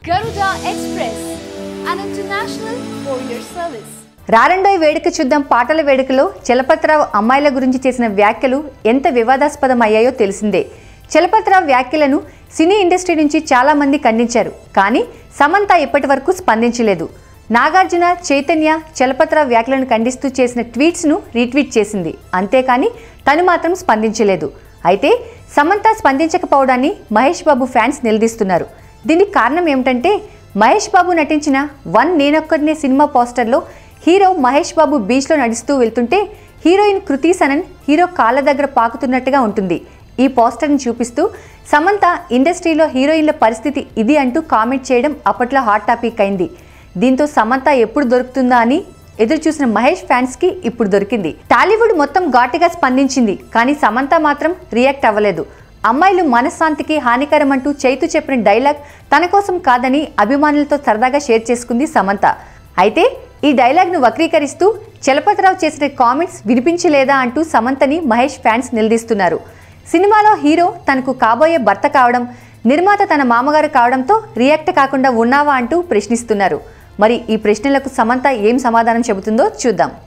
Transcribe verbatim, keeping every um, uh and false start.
Garuda Express, an international courier service. రారండోయ్ వేడుక చూద్దాం పాటల వేడుకలో చలపతిరావు అమ్మాయిల గురించి చేసిన వ్యాఖ్యలు ఎంత వివాదాస్పదం అయ్యాయో తెలిసిందే. చలపతిరావు వ్యాఖ్యలను సినీ ఇండస్ట్రీ నుంచి చాలా మంది ఖండించారు. కానీ సమంత ఇప్పటివరకు స్పందించలేదు. నాగార్జున, చైతన్య చలపతిరావు వ్యాఖ్యలను ఖండిస్తూ చేసిన ట్వీట్స్ను రీట్వీట్ చేసింది. అంతేకాని తను మాత్రం స్పందించలేదు. అయితే సమంత స్పందించకపోవడాన్ని మహేష్ బాబు ఫ్యాన్స్ నిలదీస్తున్నారు. దీనికి కారణం ఏమిటంటే మహేష్ బాబు నటించిన వన్ నేనొక్కడినే సినిమా పోస్టర్లో హీరో మహేష్ బాబు బీచ్లో నడుస్తూ వెళ్తుంటే హీరోయిన్ కృతి సనన్ హీరో కాళ్ళ దగ్గర పాకుతున్నట్టుగా ఉంటుంది. ఈ పోస్టర్ని చూపిస్తూ సమంత ఇండస్ట్రీలో హీరోయిన్ల పరిస్థితి ఇది అంటూ కామెంట్ చేయడం అప్పట్లో హాట్ టాపిక్ అయింది. దీంతో సమంత ఎప్పుడు దొరుకుతుందా అని ఎదురు చూసిన మహేష్ ఫ్యాన్స్కి ఇప్పుడు దొరికింది. టాలీవుడ్ మొత్తం ఘాటుగా స్పందించింది. కానీ సమంత మాత్రం రియాక్ట్ అవ్వలేదు. అమ్మాయిలు మనశ్శాంతికి హానికరం అంటూ చైతు చెప్పిన డైలాగ్ తన కోసం కాదని అభిమానులతో సరదాగా షేర్ చేసుకుంది సమంత. అయితే ఈ డైలాగ్ను వక్రీకరిస్తూ చలపతిరావు చేసిన కామెంట్స్ వినిపించలేదా అంటూ సమంతని మహేష్ ఫ్యాన్స్ నిలదీస్తున్నారు. సినిమాలో హీరో తనకు కాబోయే భర్త కావడం, నిర్మాత తన మామగారు కావడంతో రియాక్ట్ కాకుండా ఉన్నావా అంటూ ప్రశ్నిస్తున్నారు. మరి ఈ ప్రశ్నలకు సమంత ఏం సమాధానం చెబుతుందో చూద్దాం.